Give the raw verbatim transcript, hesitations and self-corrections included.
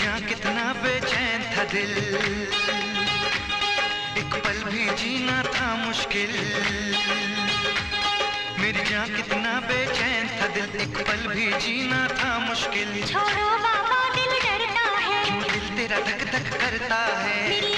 जान कितना बेचैन था दिल, एक पल भी जीना था मुश्किल। मेरी जान कितना बेचैन था दिल, एक पल भी जीना था मुश्किल। छोड़ो बाबा दिल डरता है, क्यों दिल तेरा धक धक करता है।